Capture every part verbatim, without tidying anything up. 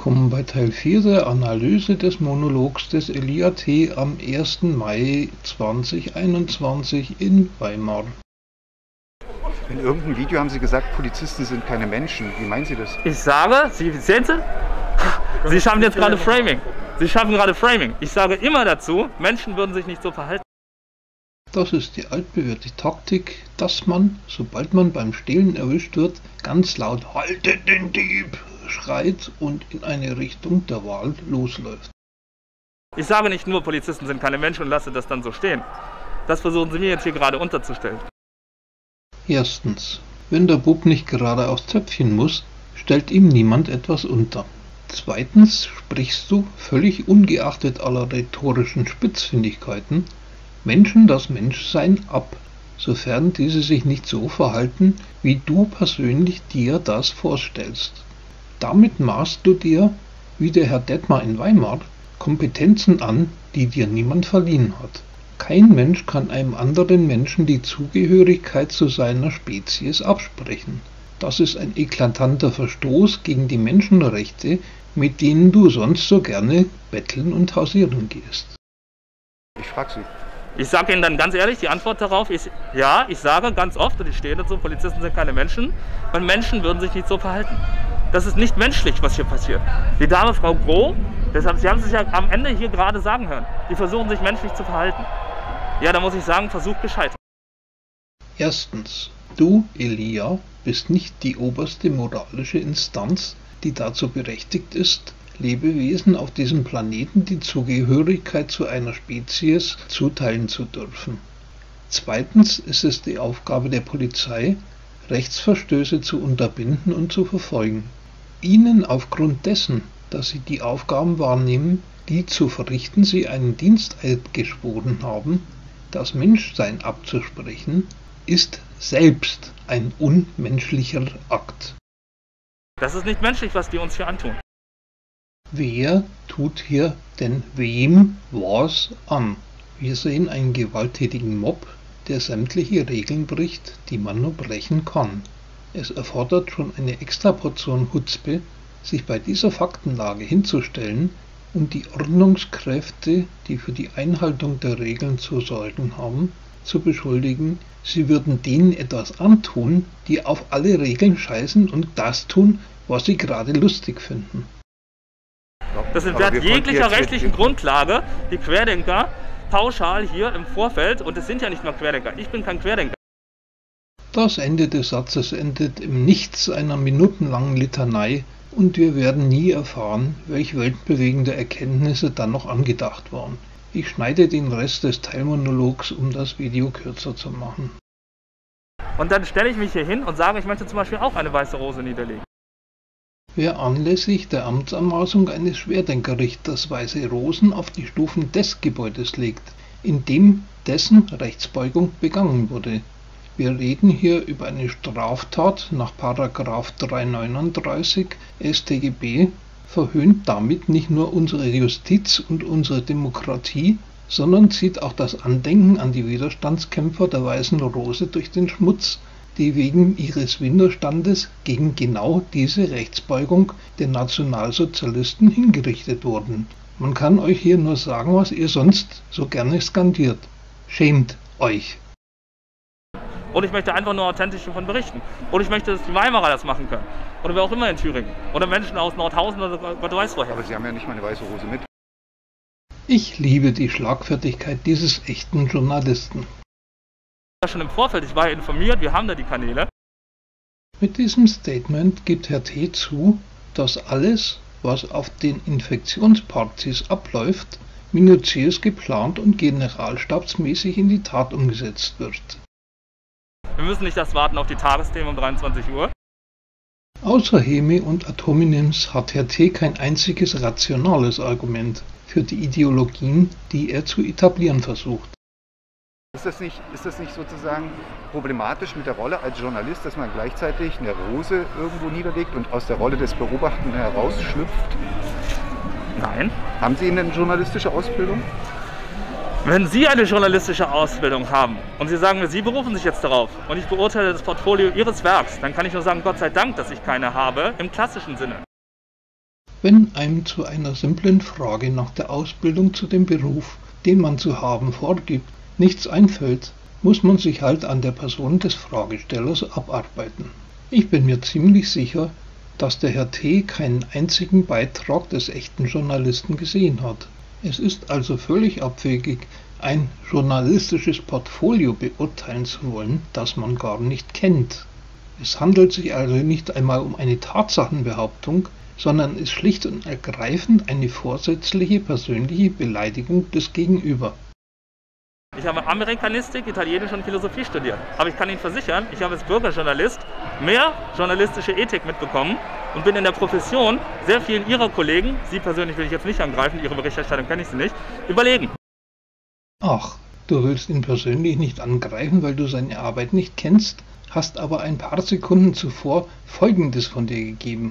willkommen bei Teil vier der Analyse des Monologs des Elia T. am ersten Mai zweitausendeinundzwanzig in Weimar. In irgendeinem Video haben Sie gesagt, Polizisten sind keine Menschen. Wie meinen Sie das? Ich sage, Sie sehen Sie? Sie schaffen jetzt gerade Framing. Sie schaffen gerade Framing. Ich sage immer dazu, Menschen würden sich nicht so verhalten. Das ist die altbewährte Taktik, dass man, sobald man beim Stehlen erwischt wird, ganz laut "Haltet den Dieb!" schreit und in eine Richtung der Wahl losläuft. Ich sage nicht nur, Polizisten sind keine Menschen und lasse das dann so stehen. Das versuchen Sie mir jetzt hier gerade unterzustellen. Erstens. Wenn der Bub nicht gerade aufs Töpfchen muss, stellt ihm niemand etwas unter. Zweitens sprichst du, völlig ungeachtet aller rhetorischen Spitzfindigkeiten, Menschen das Menschsein ab, sofern diese sich nicht so verhalten, wie du persönlich dir das vorstellst. Damit maßt du dir, wie der Herr Detmar in Weimar, Kompetenzen an, die dir niemand verliehen hat. Kein Mensch kann einem anderen Menschen die Zugehörigkeit zu seiner Spezies absprechen. Das ist ein eklatanter Verstoß gegen die Menschenrechte, mit denen du sonst so gerne betteln und hausieren gehst. Ich frage Sie. Ich sage Ihnen dann ganz ehrlich, die Antwort darauf ist, ja, ich sage ganz oft, und ich stehe dazu, Polizisten sind keine Menschen, und Menschen würden sich nicht so verhalten. Das ist nicht menschlich, was hier passiert. Die Dame, Frau Groh, deshalb, Sie haben es sich ja am Ende hier gerade sagen hören, die versuchen sich menschlich zu verhalten. Ja, da muss ich sagen, Versuch gescheitert. Erstens, du, Elia, bist nicht die oberste moralische Instanz, die dazu berechtigt ist, Lebewesen auf diesem Planeten die Zugehörigkeit zu einer Spezies zuteilen zu dürfen. Zweitens ist es die Aufgabe der Polizei, Rechtsverstöße zu unterbinden und zu verfolgen. Ihnen aufgrund dessen, dass sie die Aufgaben wahrnehmen, die zu verrichten sie einen Diensteid geschworen haben, das Menschsein abzusprechen, ist selbst ein unmenschlicher Akt. Das ist nicht menschlich, was die uns hier antun. Wer tut hier denn wem was an? Wir sehen einen gewalttätigen Mob, der sämtliche Regeln bricht, die man nur brechen kann. Es erfordert schon eine extra Portion Chutzpe, sich bei dieser Faktenlage hinzustellen und die Ordnungskräfte, die für die Einhaltung der Regeln zu sorgen haben, zu beschuldigen, sie würden denen etwas antun, die auf alle Regeln scheißen und das tun, was sie gerade lustig finden. Das entbehrt jeglicher rechtlichen Grundlage, die Querdenker pauschal hier im Vorfeld, und es sind ja nicht nur Querdenker, ich bin kein Querdenker. Das Ende des Satzes endet im Nichts einer minutenlangen Litanei und wir werden nie erfahren, welche weltbewegende Erkenntnisse dann noch angedacht waren. Ich schneide den Rest des Teilmonologs, um das Video kürzer zu machen. Und dann stelle ich mich hier hin und sage, ich möchte zum Beispiel auch eine weiße Rose niederlegen. Wer anlässlich der Amtsanmaßung eines Schwerdenkerrichters weiße Rosen auf die Stufen des Gebäudes legt, in dem dessen Rechtsbeugung begangen wurde. Wir reden hier über eine Straftat nach Paragraph dreihundertneununddreißig S t G B, verhöhnt damit nicht nur unsere Justiz und unsere Demokratie, sondern zieht auch das Andenken an die Widerstandskämpfer der Weißen Rose durch den Schmutz, die wegen ihres Widerstandes gegen genau diese Rechtsbeugung der Nationalsozialisten hingerichtet wurden. Man kann euch hier nur sagen, was ihr sonst so gerne skandiert. Schämt euch! Und ich möchte einfach nur authentisch davon berichten. Und ich möchte, dass die Weimarer das machen können. Oder wer auch immer in Thüringen. Oder Menschen aus Nordhausen oder Gott weiß woher. Aber Sie haben ja nicht mal eine weiße Rose mit. Ich liebe die Schlagfertigkeit dieses echten Journalisten. Schon im Vorfeld, ich war ja informiert, wir haben da die Kanäle. Mit diesem Statement gibt Herr T. zu, dass alles, was auf den Infektionspartys abläuft, minutiös geplant und generalstabsmäßig in die Tat umgesetzt wird. Wir müssen nicht erst warten auf die Tagesthemen um dreiundzwanzig Uhr. Außer Häme und Ad hominems hat Herr T. kein einziges rationales Argument für die Ideologien, die er zu etablieren versucht. Ist das nicht, ist das nicht sozusagen problematisch mit der Rolle als Journalist, dass man gleichzeitig eine Rose irgendwo niederlegt und aus der Rolle des Beobachtenden herausschlüpft? Nein. Haben Sie eine journalistische Ausbildung? Wenn Sie eine journalistische Ausbildung haben und Sie sagen mir, Sie berufen sich jetzt darauf und ich beurteile das Portfolio Ihres Werks, dann kann ich nur sagen, Gott sei Dank, dass ich keine habe, im klassischen Sinne. Wenn einem zu einer simplen Frage nach der Ausbildung zu dem Beruf, den man zu haben vorgibt, nichts einfällt, muss man sich halt an der Person des Fragestellers abarbeiten. Ich bin mir ziemlich sicher, dass der Herr T. keinen einzigen Beitrag des echten Journalisten gesehen hat. Es ist also völlig abwegig, ein journalistisches Portfolio beurteilen zu wollen, das man gar nicht kennt. Es handelt sich also nicht einmal um eine Tatsachenbehauptung, sondern ist schlicht und ergreifend eine vorsätzliche persönliche Beleidigung des Gegenüber. Ich habe Amerikanistik, Italienisch und Philosophie studiert. Aber ich kann Ihnen versichern, ich habe als Bürgerjournalist mehr journalistische Ethik mitbekommen und bin in der Profession sehr vielen Ihrer Kollegen, Sie persönlich will ich jetzt nicht angreifen, Ihre Berichterstattung kenne ich Sie nicht, überlegen. Ach, du willst ihn persönlich nicht angreifen, weil du seine Arbeit nicht kennst, hast aber ein paar Sekunden zuvor Folgendes von dir gegeben.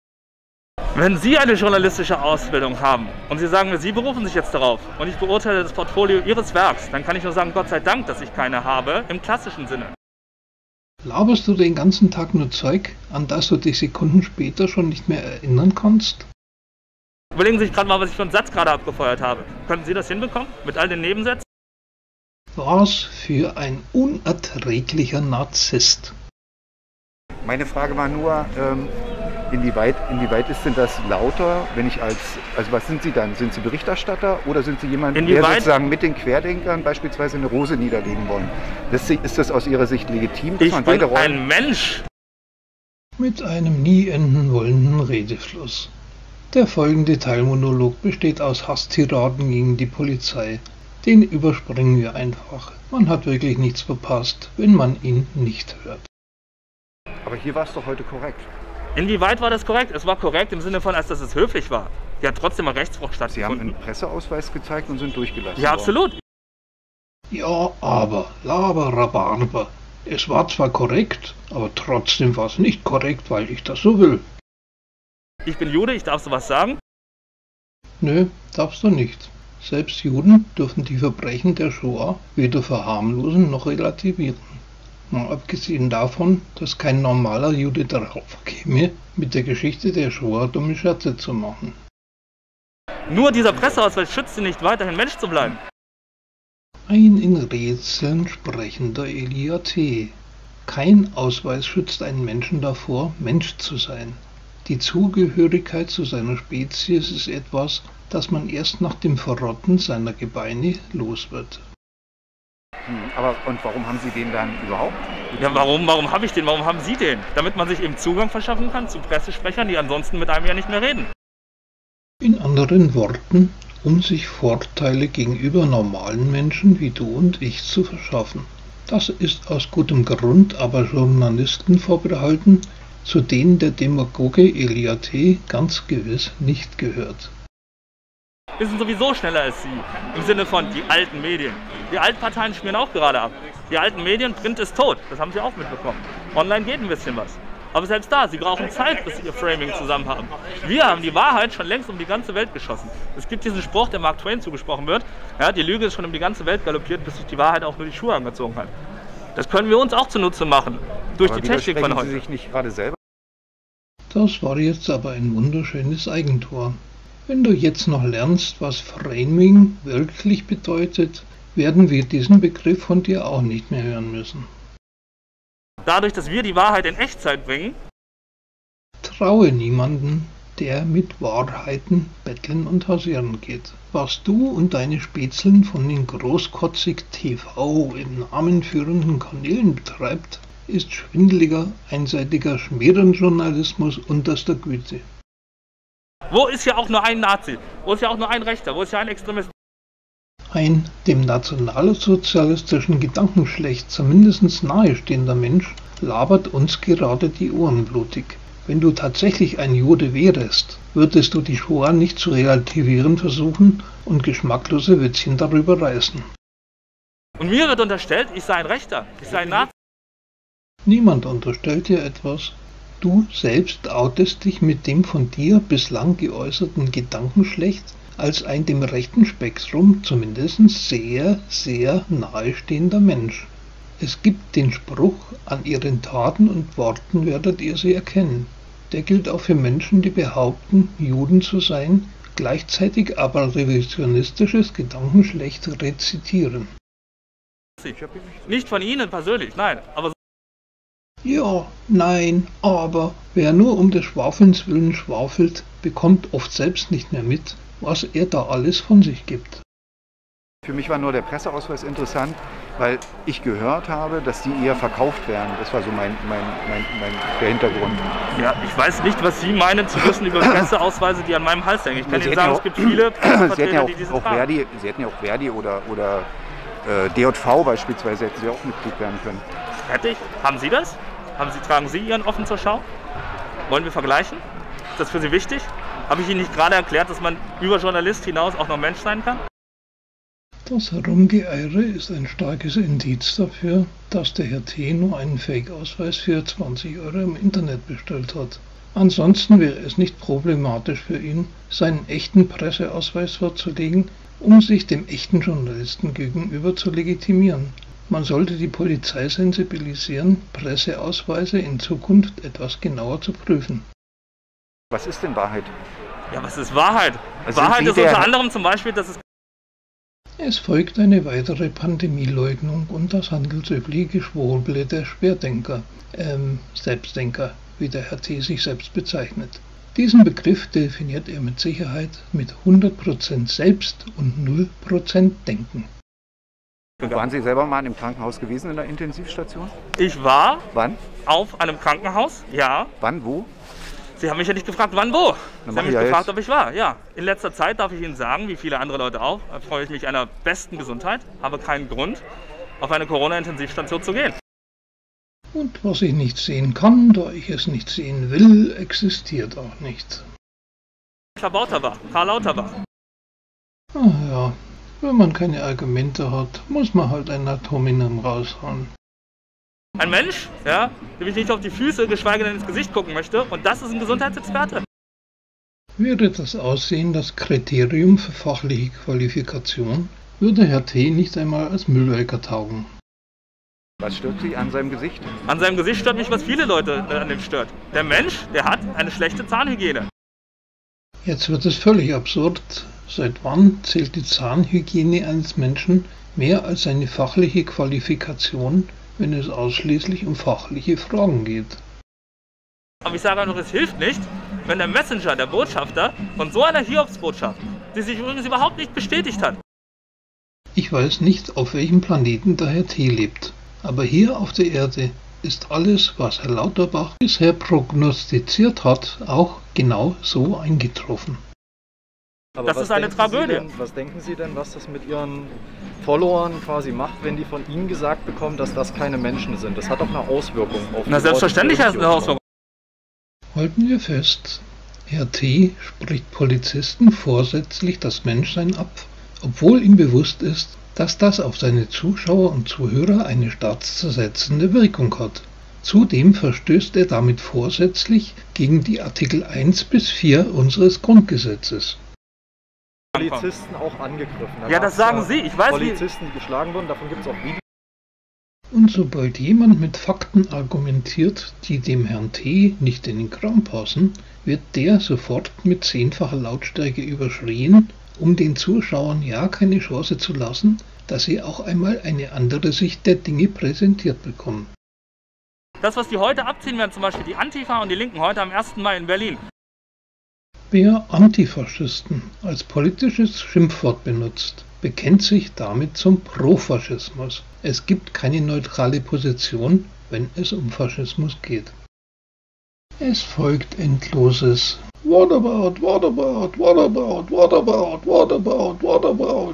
Wenn Sie eine journalistische Ausbildung haben und Sie sagen mir, Sie berufen sich jetzt darauf und ich beurteile das Portfolio Ihres Werks, dann kann ich nur sagen, Gott sei Dank, dass ich keine habe, im klassischen Sinne. Laberst du den ganzen Tag nur Zeug, an das du dich Sekunden später schon nicht mehr erinnern kannst? Überlegen Sie sich gerade mal, was ich für einen Satz gerade abgefeuert habe. Könnten Sie das hinbekommen, mit all den Nebensätzen? Was für ein unerträglicher Narzisst. Meine Frage war nur, ähm, inwieweit, inwieweit ist denn das lauter, wenn ich als, also was sind Sie dann? Sind Sie Berichterstatter oder sind Sie jemand, Inwieweit? der sozusagen mit den Querdenkern beispielsweise eine Rose niederlegen wollen? Das, ist das aus Ihrer Sicht legitim? Dass Ich man bin beide Rollen ein Mensch. Mit einem nie enden wollenden Redefluss. Der folgende Teilmonolog besteht aus Hasstiraden gegen die Polizei. Den überspringen wir einfach. Man hat wirklich nichts verpasst, wenn man ihn nicht hört. Aber hier war es doch heute korrekt. Inwieweit war das korrekt? Es war korrekt im Sinne von, als dass es höflich war. Hier hat trotzdem ein Rechtsbruch Sie haben stattgefunden. einen Presseausweis gezeigt und sind durchgelassen Ja, worden. absolut. Ja, aber, laber, rabarber. Es war zwar korrekt, aber trotzdem war es nicht korrekt, weil ich das so will. Ich bin Jude, ich darf sowas sagen. Nö, darfst du nicht. Selbst Juden dürfen die Verbrechen der Shoah weder verharmlosen noch relativieren. Mal abgesehen davon, dass kein normaler Jude darauf käme, mit der Geschichte der Shoah dumme Scherze zu machen. Nur dieser Presseausweis schützt Sie nicht, weiterhin Mensch zu bleiben. Ein in Rätseln sprechender Elia T. Kein Ausweis schützt einen Menschen davor, Mensch zu sein. Die Zugehörigkeit zu seiner Spezies ist etwas, das man erst nach dem Verrotten seiner Gebeine los wird. Hm, aber und warum haben Sie den dann überhaupt? Ja, warum, warum habe ich den? Warum haben Sie den? Damit man sich eben Zugang verschaffen kann zu Pressesprechern, die ansonsten mit einem ja nicht mehr reden. In anderen Worten, um sich Vorteile gegenüber normalen Menschen wie du und ich zu verschaffen. Das ist aus gutem Grund aber Journalisten vorbehalten, zu denen der Demagoge Elia T. ganz gewiss nicht gehört. Wir sind sowieso schneller als Sie, im Sinne von die alten Medien. Die Altparteien schmieren auch gerade ab. Die alten Medien, Print ist tot, das haben Sie auch mitbekommen. Online geht ein bisschen was. Aber selbst da, Sie brauchen Zeit, bis Sie Ihr Framing zusammen haben. Wir haben die Wahrheit schon längst um die ganze Welt geschossen. Es gibt diesen Spruch, der Mark Twain zugesprochen wird, ja, die Lüge ist schon um die ganze Welt galoppiert, bis sich die Wahrheit auch nur die Schuhe angezogen hat. Das können wir uns auch zunutze machen, durch Aber die Technik von widersprechen heute. Sie sich nicht gerade selber? Das war jetzt aber ein wunderschönes Eigentor. Wenn du jetzt noch lernst, was Framing wirklich bedeutet, werden wir diesen Begriff von dir auch nicht mehr hören müssen. Dadurch, dass wir die Wahrheit in Echtzeit bringen, Traue niemanden, der mit Wahrheiten betteln und hausieren geht. Was du und deine Spätzeln von den großkotzig T V in namenführenden Kanälen betreibt, ist schwindeliger, einseitiger Schmierenjournalismus unterster Güte. wo ist ja auch nur ein Nazi? Wo ist ja auch nur ein Rechter? Wo ist ja ein Extremist? Ein dem nationalsozialistischen Gedankenschlecht zumindest nahestehender Mensch labert uns gerade die Ohren blutig. Wenn du tatsächlich ein Jude wärest, würdest du die Shoah nicht zu relativieren versuchen und geschmacklose Witzchen darüber reißen. Und mir wird unterstellt, ich sei ein Rechter, ich sei ein Nazi. Niemand unterstellt dir etwas. Du selbst outest dich mit dem von dir bislang geäußerten Gedankenschlecht als ein dem rechten Spektrum zumindest sehr, sehr nahestehender Mensch. Es gibt den Spruch, an ihren Taten und Worten werdet ihr sie erkennen. der gilt auch für Menschen, die behaupten, Juden zu sein, gleichzeitig aber revisionistisches Gedankenschlecht rezitieren. Nicht von Ihnen persönlich, nein, aber Ja, nein, aber wer nur um des Schwafelns willen schwafelt, bekommt oft selbst nicht mehr mit, was er da alles von sich gibt. Für mich war nur der Presseausweis interessant, weil ich gehört habe, dass die eher verkauft werden. Das war so mein, mein, mein, mein der Hintergrund. ja, ich weiß nicht, was Sie meinen zu wissen über Presseausweise, die an meinem Hals hängen. Ich kann Sie Ihnen hätten sagen, ja es gibt viele Sie hätten ja Pressevertreter, auch, die diese auch tragen. Verdi, Sie hätten ja auch Verdi oder, oder äh, D J V beispielsweise, hätten Sie auch Mitglied werden können. Hätte ich? Haben Sie das? Haben Sie, tragen Sie Ihren offen zur Schau? Wollen wir vergleichen? Ist das für Sie wichtig? Habe ich Ihnen nicht gerade erklärt, dass man über Journalist hinaus auch noch Mensch sein kann? Das Herumgeeire ist ein starkes Indiz dafür, dass der Herr T. nur einen Fake-Ausweis für zwanzig Euro im Internet bestellt hat. Ansonsten wäre es nicht problematisch für ihn, seinen echten Presseausweis vorzulegen, um sich dem echten Journalisten gegenüber zu legitimieren. Man sollte die Polizei sensibilisieren, Presseausweise in Zukunft etwas genauer zu prüfen. Was ist denn Wahrheit? Ja, was ist Wahrheit? Also Wahrheit sind Sie ist unter der- anderem zum Beispiel, dass es Es folgt eine weitere Pandemieleugnung und das handelsübliche Geschwurbel der Schwerdenker, ähm, Selbstdenker, wie der Herr T. sich selbst bezeichnet. Diesen Begriff definiert er mit Sicherheit mit hundert Prozent Selbst und null Prozent Denken. Waren Sie selber mal im Krankenhaus gewesen in der Intensivstation? ich war Wann? auf einem Krankenhaus, ja. Wann? Wo? Sie haben mich ja nicht gefragt, wann wo. Sie mach haben mich ich ja gefragt, jetzt. ob ich war. Ja, in letzter Zeit darf ich Ihnen sagen, wie viele andere Leute auch, freue ich mich einer besten Gesundheit, habe keinen Grund, auf eine Corona-Intensivstation zu gehen. Und was ich nicht sehen kann, da ich es nicht sehen will, existiert auch nicht. Karl Lauterbach, Karl Lauterbach. Ach ja, wenn man keine Argumente hat, muss man halt ein Atominum raushauen. Ein Mensch, ja, dem ich nicht auf die Füße, geschweige denn ins Gesicht gucken möchte, und das ist ein Gesundheitsexperte. Wäre das Aussehen das Kriterium für fachliche Qualifikation, würde Herr T. nicht einmal als Mülleimer taugen. Was stört Sie an seinem Gesicht? An seinem Gesicht stört mich, was viele Leute äh, an dem stört. Der Mensch, der hat eine schlechte Zahnhygiene. Jetzt wird es völlig absurd. Seit wann zählt die Zahnhygiene eines Menschen mehr als seine fachliche Qualifikation, wenn es ausschließlich um fachliche Fragen geht? Aber ich sage auch noch, es hilft nicht, wenn der Messenger, der Botschafter von so einer Hiobsbotschaft, die sich übrigens überhaupt nicht bestätigt hat. Ich weiß nicht, auf welchem Planeten der Herr T. lebt, aber hier auf der Erde ist alles, was Herr Lauterbach bisher prognostiziert hat, auch genau so eingetroffen. Aber Das was ist eine denken Tragödie. Sie denn, was denken Sie denn, was das mit Ihren Followern quasi macht, wenn die von Ihnen gesagt bekommen, dass das keine Menschen sind? Das hat doch eine Auswirkung auf die Na, selbstverständlich hat es eine Auswirkung. Halten wir fest, Herr T. spricht Polizisten vorsätzlich das Menschsein ab, obwohl ihm bewusst ist, dass das auf seine Zuschauer und Zuhörer eine staatszersetzende Wirkung hat. Zudem verstößt er damit vorsätzlich gegen die Artikel eins bis vier unseres Grundgesetzes. Polizisten auch angegriffen. Da Ja, das gab's sagen Sie. Ich weiß, wie. Polizisten, die geschlagen wurden, davon gibt es auch Videos. Und sobald jemand mit Fakten argumentiert, die dem Herrn T. nicht in den Kram passen, wird der sofort mit zehnfacher Lautstärke überschrien, um den Zuschauern ja keine Chance zu lassen, dass sie auch einmal eine andere Sicht der Dinge präsentiert bekommen. Das, was die heute abziehen werden, zum Beispiel die Antifa und die Linken heute am ersten Mai in Berlin. Wer Antifaschisten als politisches Schimpfwort benutzt, bekennt sich damit zum Profaschismus. Es gibt keine neutrale Position, wenn es um Faschismus geht. Es folgt endloses What about, what about, what about, what about, what about, what about.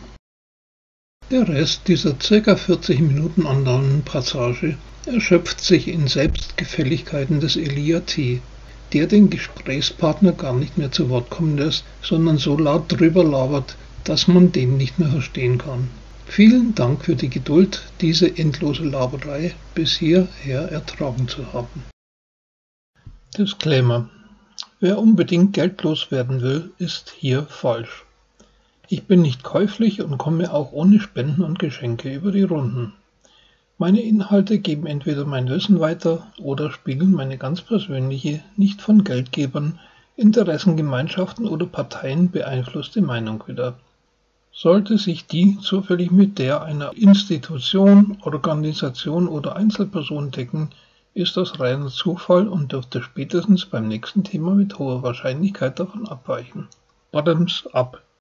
Der Rest dieser ca. vierzig Minuten andauernden Passage erschöpft sich in Selbstgefälligkeiten des Elia T., der den Gesprächspartner gar nicht mehr zu Wort kommen lässt, sondern so laut drüber labert, dass man den nicht mehr verstehen kann. Vielen Dank für die Geduld, diese endlose Laberei bis hierher ertragen zu haben. Disclaimer: Wer unbedingt geldlos werden will, ist hier falsch. Ich bin nicht käuflich und komme auch ohne Spenden und Geschenke über die Runden. Meine Inhalte geben entweder mein Wissen weiter oder spiegeln meine ganz persönliche, nicht von Geldgebern, Interessengemeinschaften oder Parteien beeinflusste Meinung wider. Sollte sich die zufällig mit der einer Institution, Organisation oder Einzelperson decken, ist das reiner Zufall und dürfte spätestens beim nächsten Thema mit hoher Wahrscheinlichkeit davon abweichen. Bottoms up.